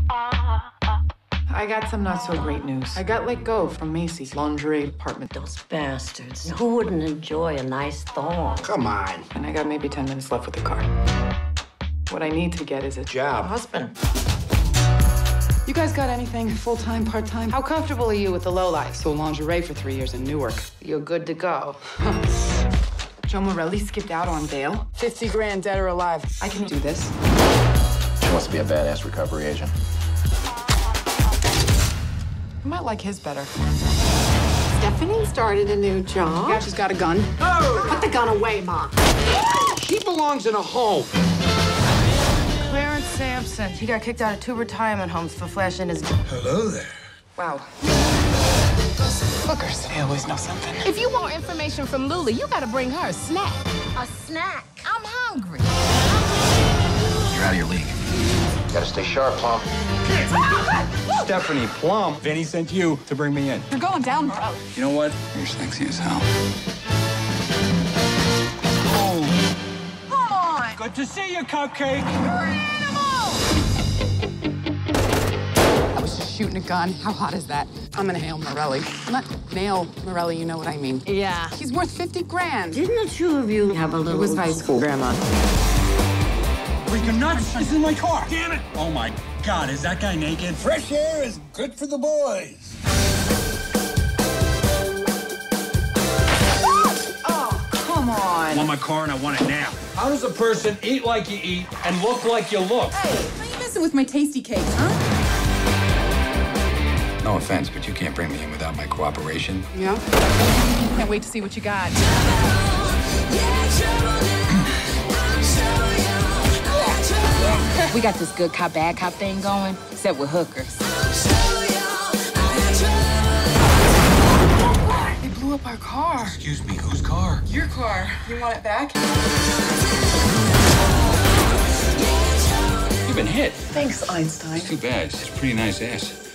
I got some not so great news. I got let go from Macy's lingerie department. Those bastards. Who wouldn't enjoy a nice thong? Come on. And I got maybe 10 minutes left with the car. What I need to get is a Job. Husband. You guys got anything full-time, part-time? How comfortable are you with the lowlife? Sold lingerie for 3 years in Newark. You're good to go. Joe Morelli skipped out on bail. 50 grand, dead or alive. I can do this. She wants to be a badass recovery agent. I might like his better. Stephanie started a new job. Yeah, she's got a gun. Oh! Put the gun away, Mom. He belongs in a home. Clarence Sampson. He got kicked out of 2 retirement homes for flashing his... Hello there. Wow. Hookers. They always know something. If you want information from Lulu, you gotta bring her a snack. A snack. I'm hungry. You're out of your league. Gotta stay sharp, Plum. Stephanie Plum. Vinny sent you to bring me in. You're going down, Morelli. You know what? You're sexy as hell. Oh. Come on. Good to see you, Cupcake. You're an animal. I was just shooting a gun. How hot is that? I'm gonna hail Morelli. Not nail Morelli, you know what I mean. Yeah. He's worth 50 grand. Didn't the two of you have a little... It was high school, Grandma. Freaking nuts. This is my car. Damn it. Oh, my God. Is that guy naked? Fresh air is good for the boys. Oh, come on. I want my car and I want it now. How does a person eat like you eat and look like you look? Hey, why are you messing with my tasty cakes, huh? No offense, but you can't bring me in without my cooperation. Yeah? Can't wait to see what you got. We got this good cop, bad cop thing going, except with hookers. They blew up our car. Excuse me, whose car? Your car. You want it back? You've been hit. Thanks, Einstein. Too bad. It's a pretty nice ass.